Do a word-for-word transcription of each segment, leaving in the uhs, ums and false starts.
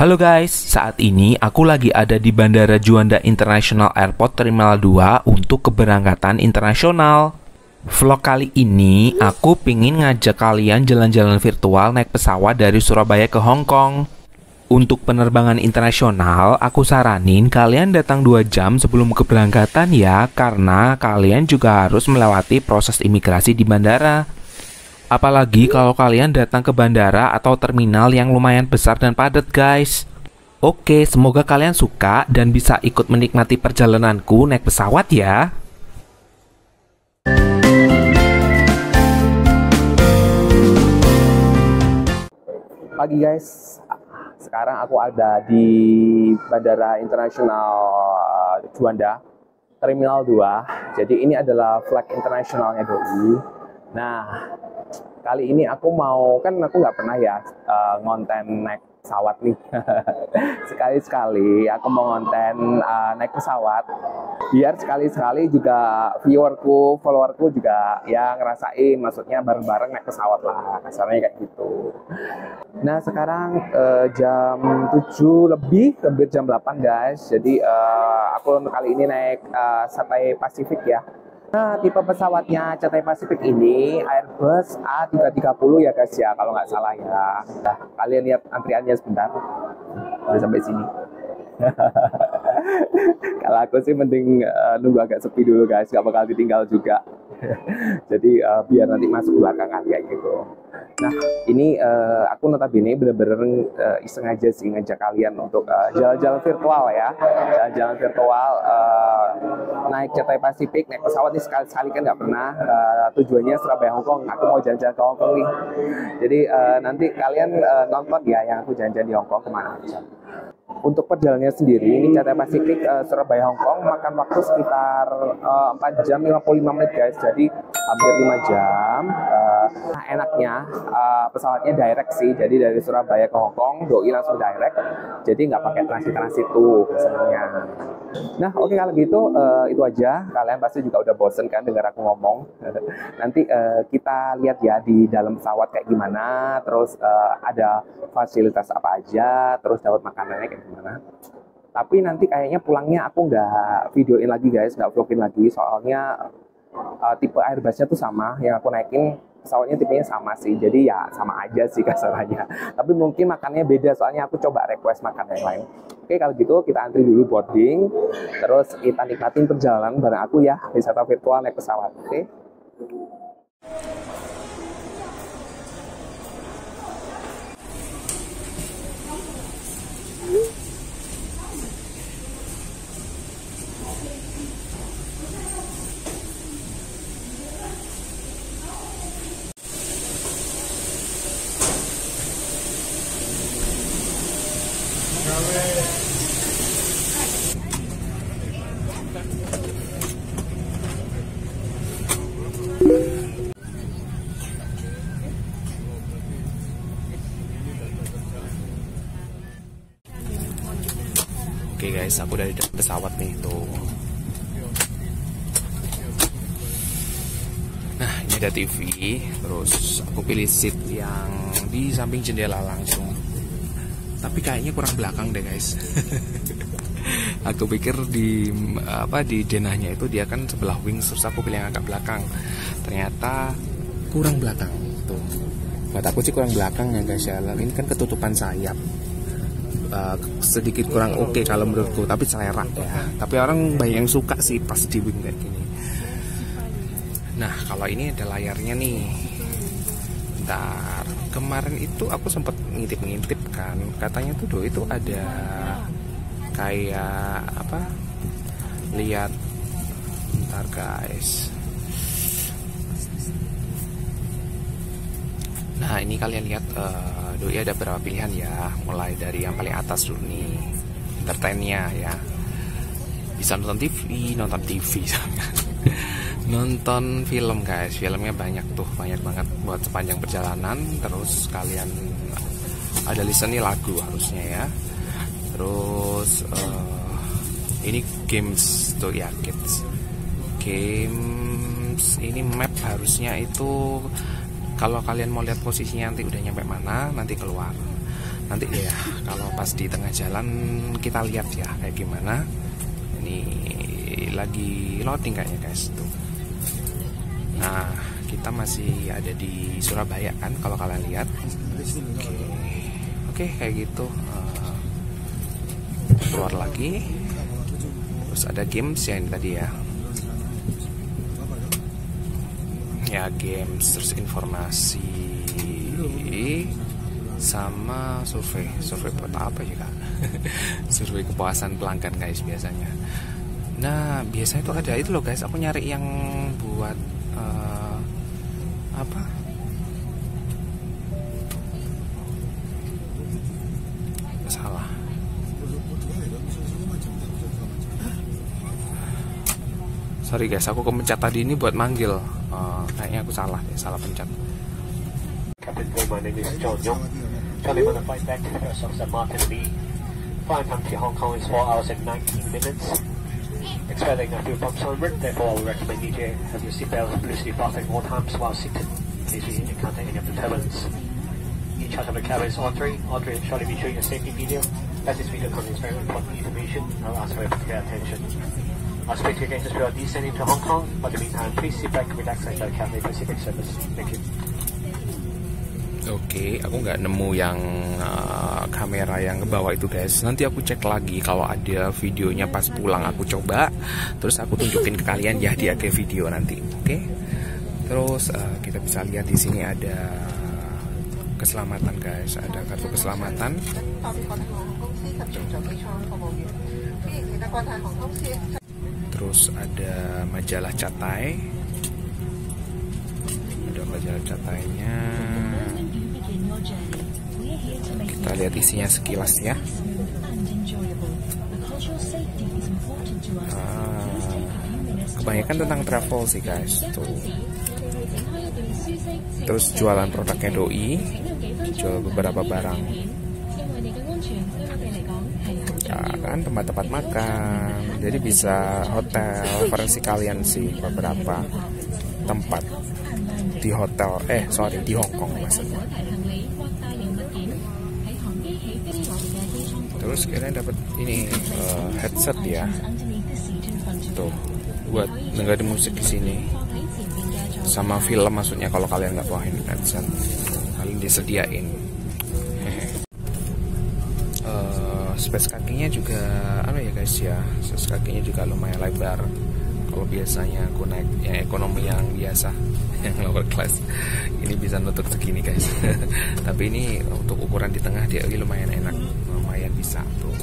Halo guys, saat ini aku lagi ada di Bandara Juanda International Airport Terminal dua untuk keberangkatan internasional. Vlog kali ini aku pingin ngajak kalian jalan-jalan virtual naik pesawat dari Surabaya ke Hong Kong. Untuk penerbangan internasional, aku saranin kalian datang dua jam sebelum keberangkatan ya, karena kalian juga harus melewati proses imigrasi di bandara. Apalagi kalau kalian datang ke bandara atau terminal yang lumayan besar dan padat guys. Oke, semoga kalian suka dan bisa ikut menikmati perjalananku naik pesawat ya. Pagi guys, sekarang aku ada di Bandara Internasional Juanda, Terminal dua. Jadi ini adalah flight internasionalnya doi. Nah, kali ini aku mau, kan aku nggak pernah ya uh, ngonten naik pesawat nih. Sekali-sekali aku mau ngonten uh, naik pesawat, biar sekali-sekali juga viewerku, followerku juga ya ngerasain, maksudnya bareng-bareng naik pesawat lah, kasarnya kayak gitu. Nah sekarang uh, jam tujuh lebih, hampir jam delapan guys. Jadi uh, aku kali ini naik uh, Cathay Pacific ya. Nah, tipe pesawatnya Cathay Pacific ini Airbus A tiga tiga nol ya guys ya, kalau nggak salah ya. Nah, kalian lihat antriannya sebentar, udah sampai sini. Kalau aku sih mending uh, nunggu agak sepi dulu guys, nggak bakal ditinggal juga. Jadi uh, biar nanti masuk belakangan kayak gitu. Nah ini uh, aku notabene bener-bener uh, iseng aja sih ngajak kalian untuk jalan-jalan uh, virtual ya, jalan-jalan virtual uh, naik Cathay Pacific, naik pesawat nih sekali-sekali kan nggak pernah. Uh, tujuannya Surabaya Hong Kong, aku mau jalan-jalan ke Hong Kong nih. Jadi uh, nanti kalian uh, nonton ya yang aku jalan-jalan di Hong Kong kemana aja. Untuk perjalanannya sendiri, ini Cathay Pacific uh, Surabaya Hong Kong makan waktu sekitar uh, empat jam lima puluh lima menit guys, jadi hampir lima jam. Uh, nah enaknya uh, pesawatnya direct sih, jadi dari Surabaya ke Hong Kong, doi langsung direct, jadi nggak pakai transit-transit tuh sebenarnya. Nah oke okay, kalau gitu uh, itu aja, kalian pasti juga udah bosen kan dengar aku ngomong. Nanti uh, kita lihat ya di dalam pesawat kayak gimana, terus uh, ada fasilitas apa aja, terus dapat makanannya kayak gimana. Tapi nanti kayaknya pulangnya aku nggak videoin lagi guys, nggak vlogin lagi, soalnya uh, tipe Airbusnya tuh sama, yang aku naikin pesawatnya tipenya sama sih, jadi ya sama aja sih kasarnya. Tapi mungkin makannya beda, soalnya aku coba request makan yang lain. Oke kalau gitu kita antri dulu boarding, terus kita nikmatin perjalanan bareng aku ya, wisata virtual naik pesawat. Oke. Oke guys, aku dari pesawat nih tuh. Nah ini ada T V, terus aku pilih seat yang di samping jendela langsung. Tapi kayaknya kurang belakang deh guys. Aku pikir di apa di denahnya itu dia kan sebelah wing, terus aku pilih yang agak belakang. Ternyata kurang belakang tuh. Buat aku sih kurang belakang ya guys ya. Ini kan ketutupan sayap. Uh, sedikit kurang oke okay kalau menurutku, tapi selera ya. Tapi orang banyak yang suka sih pas di wing kayak gini. Nah kalau ini ada layarnya nih. Bentar, kemarin itu aku sempat ngintip-ngintip kan, katanya tuh do itu ada kayak apa? Lihat, bentar guys. Nah ini kalian lihat. Uh, Doi ada beberapa pilihan ya, mulai dari yang paling atas dulu nih, entertainnya ya, bisa nonton T V, nonton T V, nonton film guys, filmnya banyak tuh, banyak banget buat sepanjang perjalanan. Terus kalian ada listening lagu harusnya ya, terus uh, ini games tuh ya kids, games ini map harusnya itu. Kalau kalian mau lihat posisinya nanti udah nyampe mana, nanti keluar. Nanti ya kalau pas di tengah jalan kita lihat ya kayak gimana. Ini lagi loading kayaknya guys tuh. Nah, kita masih ada di Surabaya kan kalau kalian lihat. Oke, Oke kayak gitu. Uh, keluar lagi. Terus ada games ya ini tadi ya. Ya games, terus informasi sama survei. Survei buat apa juga? Survei kepuasan pelanggan guys biasanya. Nah biasanya itu ada itu loh guys. Aku nyari yang buat uh, apa? Salah. Sorry guys, aku kemencet tadi ini buat manggil. Uh, kayaknya aku salah deh, salah pencet. Captain Paul, my name is John Young. Charlie one five back to First Officer Martin Lee. Flying time to Hong Kong is four hours and nineteen minutes. Expecting a few bumps on route, therefore I will recommend you to have your seatbelts loosely fastened all times while seated, in case you encounter any of the turbulence. In charge of the cabin is Audrey. Audrey will shortly be showing a safety video. As this video contains very important information, I'll ask for your particular attention. I'll speak to you again just before descending to Hong Kong, but in the meantime, please sit back, relax, and enjoy Cathay Pacific service. Thank you. Oke, aku nggak nemu yang uh, kamera yang ngebawa itu guys. Nanti aku cek lagi kalau ada videonya pas pulang aku coba, terus aku tunjukin ke kalian ya di akhir video nanti. Oke, terus uh, kita bisa lihat di sini ada keselamatan guys, ada kartu keselamatan. Terus ada majalah Catai, ada majalah Catainya. Kita lihat isinya sekilas ya. Ah, kebanyakan tentang travel sih guys tuh. Terus jualan produknya Doi, jual beberapa barang. Nah, kan tempat-tempat makan, jadi bisa hotel, referensi kalian sih beberapa tempat di hotel, eh sorry di Hong Kong maksudnya. Terus kalian dapat ini uh, headset ya, tuh buat dengerin musik di sini, sama film maksudnya kalau kalian nggak bawa headset, kalian disediain. uh, space kakinya juga apa ya guys ya, space kakinya juga lumayan lebar. Kalau biasanya aku naik yang ekonomi yang biasa, yang lower class, ini bisa nutup segini guys. Tapi ini untuk ukuran di tengah dia lumayan enak, lumayan bisa tuh.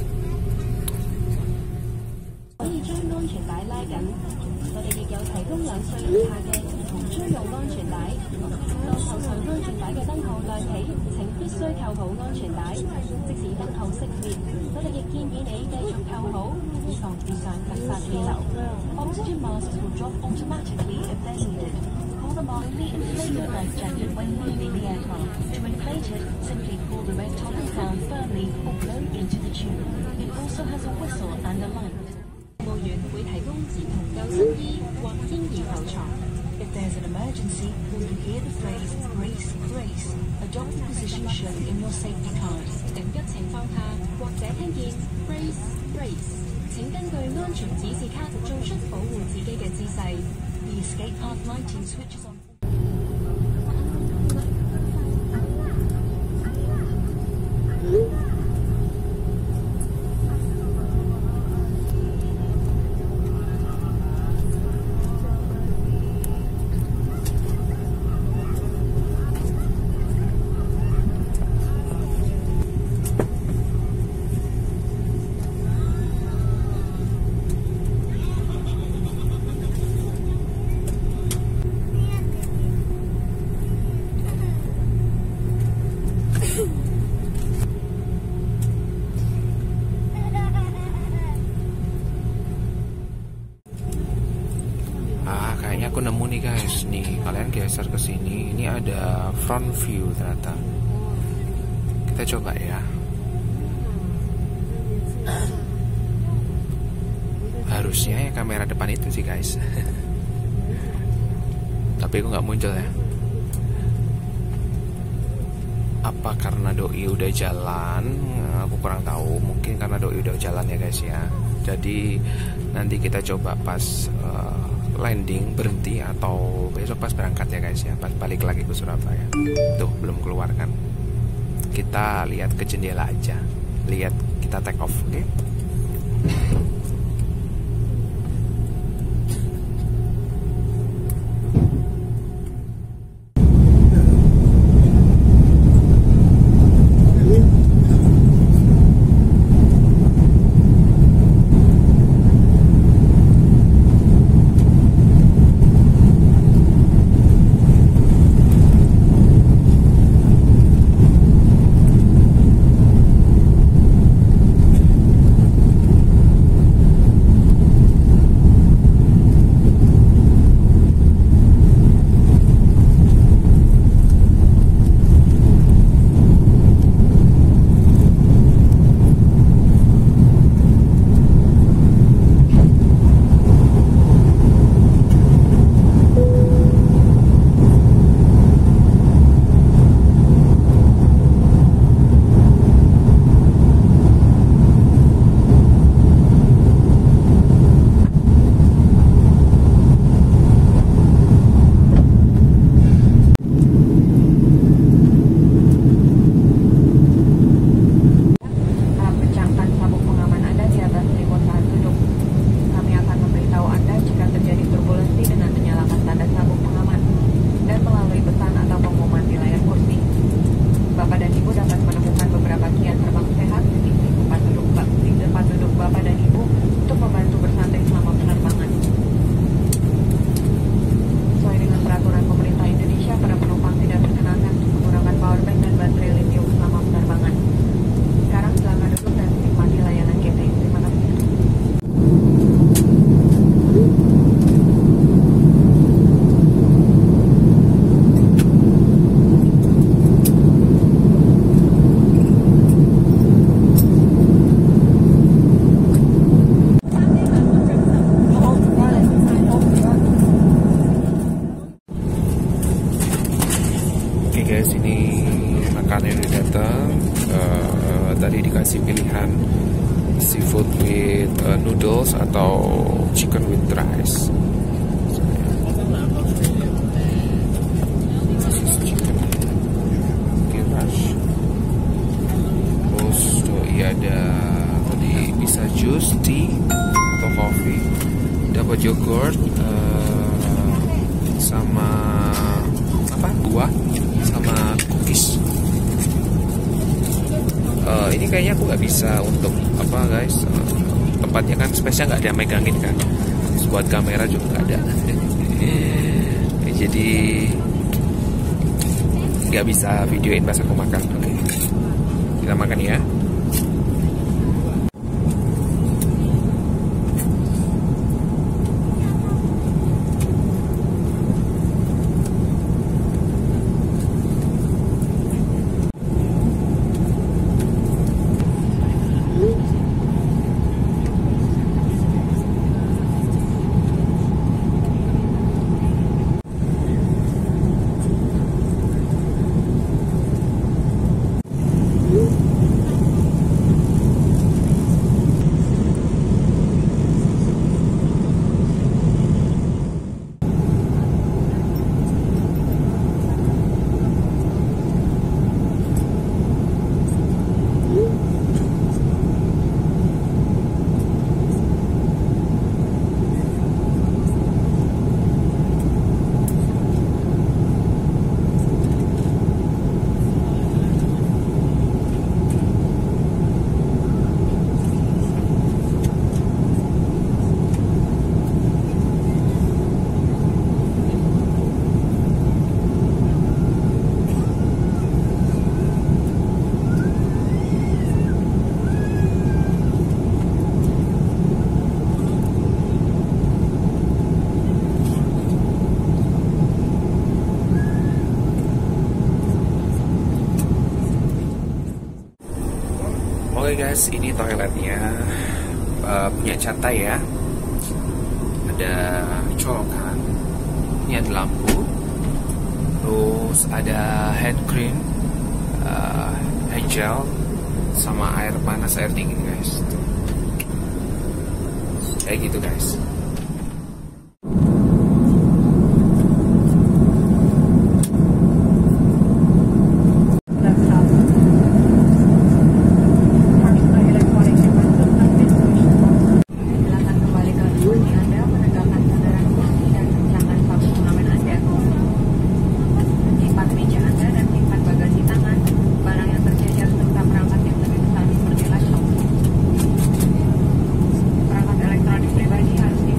Oxygen masks will drop automatically if they're needed. Pull the mask, inflate your life jacket when leaving the aircraft. To inflate it, simply pull the red top down firmly or blow into the tube. It also has a whistle and a light. 服務員會提供兒童救生衣或嬰兒浮床. If there's an emergency, will you hear the phrase brace, brace, adopt the position shown in your safety card. 緊急情況下，或者聽見 brace, brace， 請根據安全指示卡做出保護自己嘅姿勢。The escape path lighting switches on. Aku nemu nih guys, nih kalian geser ke sini, ini ada front view ternyata. Kita coba ya. Harusnya ya kamera depan itu sih guys. Tapi aku nggak muncul ya. Apa karena doi udah jalan? Aku kurang tahu. Mungkin karena doi udah jalan ya guys ya. Jadi nanti kita coba pas uh, landing berhenti atau besok pas berangkat ya guys ya. Pas balik lagi ke Surabaya. Tuh belum keluar kan. Kita lihat ke jendela aja. Lihat kita take off, oke? Okay? Guys, ini makanan yang datang. Uh, tadi dikasih pilihan seafood with uh, noodles atau chicken with rice. Terus doi ada tadi bisa jus, tea atau coffee. Dapat yogurt uh, sama apa buah sama cookies. Uh, ini kayaknya aku nggak bisa untuk apa guys, uh, tempatnya kan space-nya nggak ada megangin kan, buat kamera juga nggak ada. Jadi nggak bisa videoin pas aku makan. Oke, kita makan ya. Oke guys, ini toiletnya, uh, punya Catai ya. Ada colokan, ini ada lampu, terus ada hand cream, uh, hand gel sama air panas, air dingin guys. Tuh. Kayak gitu guys. Perangkat elektronik pribadi harus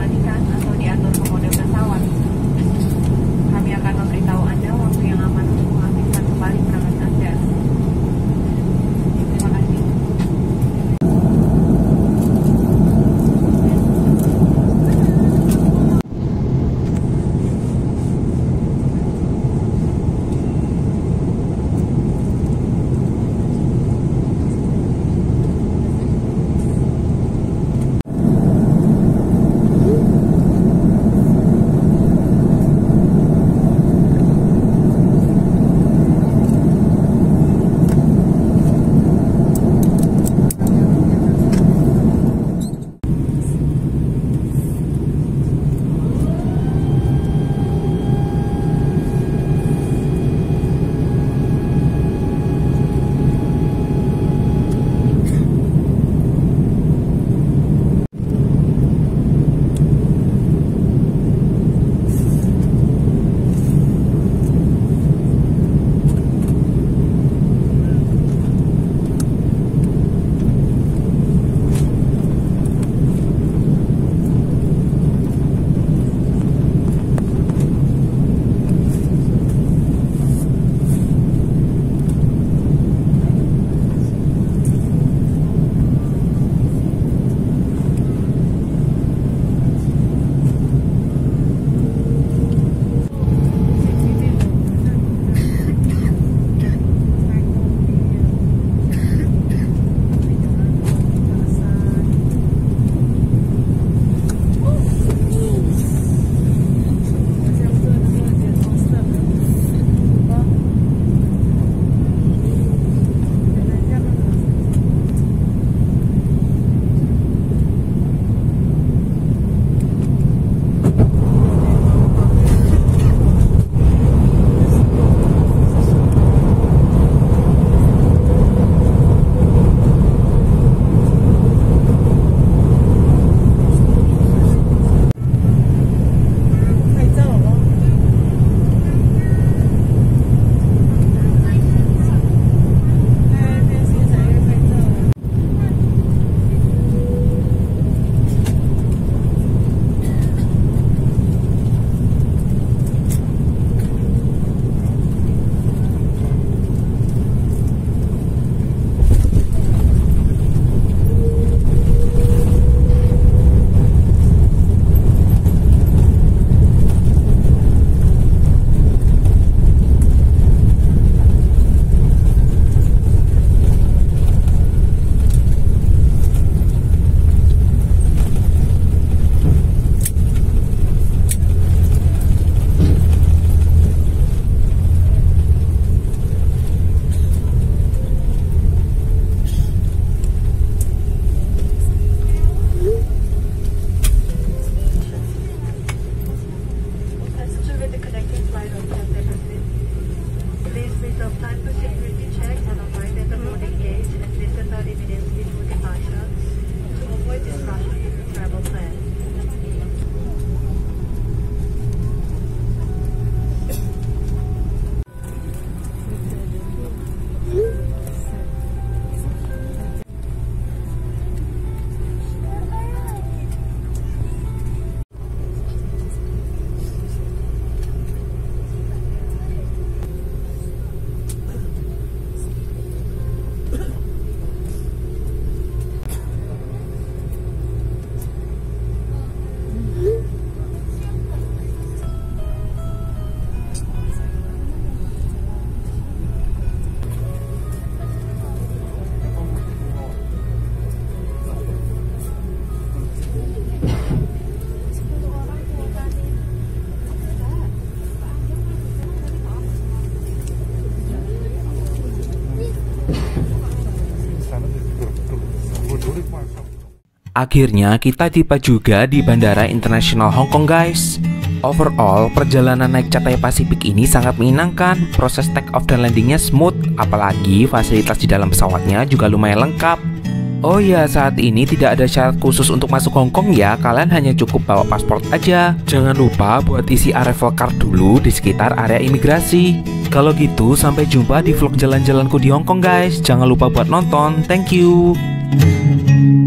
Akhirnya kita tiba juga di Bandara Internasional Hong Kong guys. Overall, perjalanan naik Cathay Pacific ini sangat menyenangkan. Proses take off dan landingnya smooth, apalagi fasilitas di dalam pesawatnya juga lumayan lengkap. Oh ya, saat ini tidak ada syarat khusus untuk masuk Hong Kong ya. Kalian hanya cukup bawa paspor aja. Jangan lupa buat isi arrival card dulu di sekitar area imigrasi. Kalau gitu, sampai jumpa di vlog jalan-jalanku di Hong Kong guys. Jangan lupa buat nonton. Thank you.